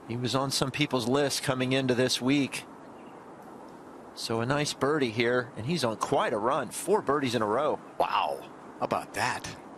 He was on some people's list coming into this week. So a nice birdie here, and he's on quite a run. 4 birdies in a row. Wow. How about that?